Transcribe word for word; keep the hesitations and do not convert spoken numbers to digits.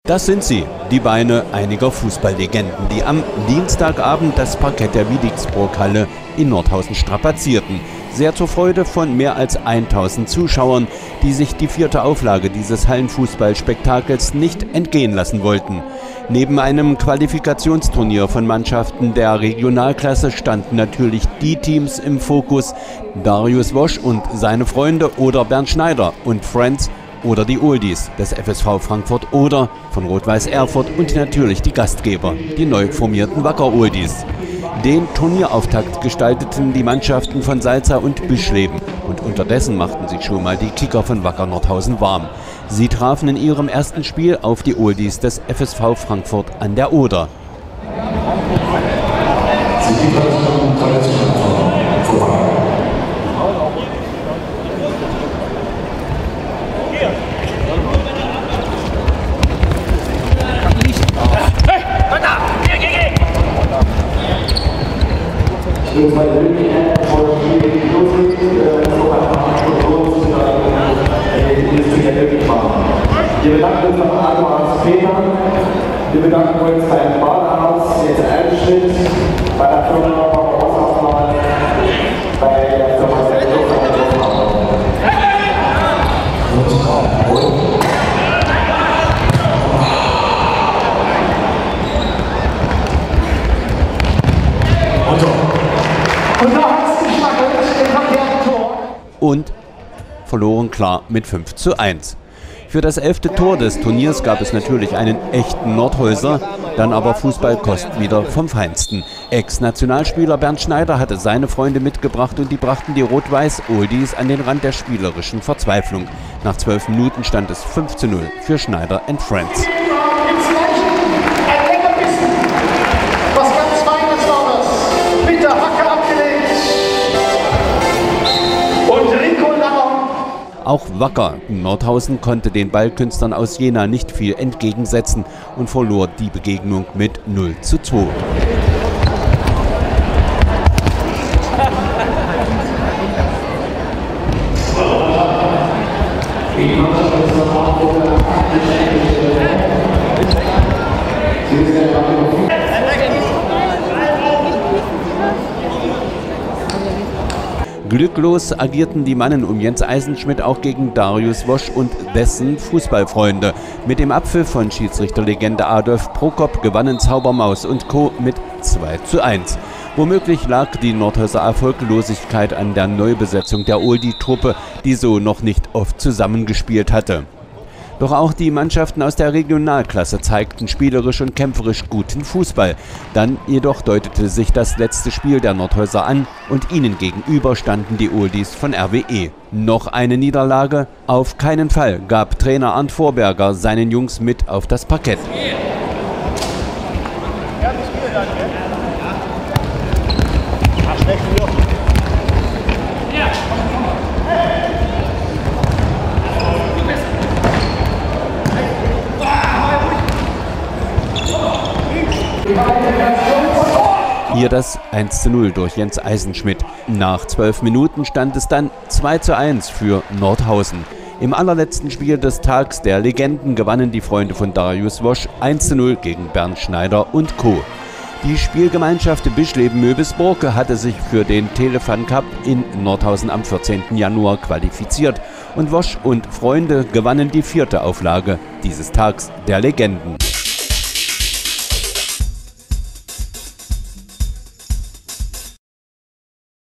Das sind sie, die Beine einiger Fußballlegenden, die am Dienstagabend das Parkett der Wiedixburg-Halle in Nordhausen strapazierten. Sehr zur Freude von mehr als tausend Zuschauern, die sich die vierte Auflage dieses Hallenfußballspektakels nicht entgehen lassen wollten. Neben einem Qualifikationsturnier von Mannschaften der Regionalklasse standen natürlich die Teams im Fokus: Darius Wosch und seine Freunde oder Bernd Schneider und Friends oder die Oldies des F S V Frankfurt oder von Rot-Weiß Erfurt und natürlich die Gastgeber, die neu formierten Wacker Oldies. Den Turnierauftakt gestalteten die Mannschaften von Salza und Bischleben und unterdessen machten sich schon mal die Kicker von Wacker Nordhausen warm. Sie trafen in ihrem ersten Spiel auf die Oldies des F S V Frankfurt an der Oder. Wir bedanken uns noch einmal ans Peter. Wir bedanken uns beim Badehaus, jetzt Einschnitt, bei der Firma Großaufnahme, bei der Firma Und da hat es geschmackelt, den haben wir ein Tor. Und verloren klar mit fünf zu eins. Für das elfte Tor des Turniers gab es natürlich einen echten Nordhäuser, dann aber Fußballkost wieder vom Feinsten. Ex-Nationalspieler Bernd Schneider hatte seine Freunde mitgebracht und die brachten die Rot-Weiß-Oldies an den Rand der spielerischen Verzweiflung. Nach zwölf Minuten stand es fünf zu null für Schneider and Friends. Auch Wacker Nordhausen konnte den Ballkünstlern aus Jena nicht viel entgegensetzen und verlor die Begegnung mit null zu zwei. Glücklos agierten die Mannen um Jens Eisenschmidt auch gegen Darius Wosch und dessen Fußballfreunde. Mit dem Abpfiff von Schiedsrichterlegende Adolf Prokop gewannen Zaubermaus und Co. mit zwei zu eins. Womöglich lag die Nordhäuser Erfolglosigkeit an der Neubesetzung der Oldie-Truppe, die so noch nicht oft zusammengespielt hatte. Doch auch die Mannschaften aus der Regionalklasse zeigten spielerisch und kämpferisch guten Fußball. Dann jedoch deutete sich das letzte Spiel der Nordhäuser an und ihnen gegenüber standen die Oldies von R W E. Noch eine Niederlage? Auf keinen Fall gab Trainer Arndt Vorberger seinen Jungs mit auf das Parkett. Hier das eins zu null durch Jens Eisenschmidt. Nach zwölf Minuten stand es dann zwei zu eins für Nordhausen. Im allerletzten Spiel des Tags der Legenden gewannen die Freunde von Darius Wosch eins zu null gegen Bernd Schneider und Co. Die Spielgemeinschaft Bischleben-Möbisburg hatte sich für den Telefun Cup in Nordhausen am vierzehnten Januar qualifiziert und Wosch und Freunde gewannen die vierte Auflage dieses Tags der Legenden.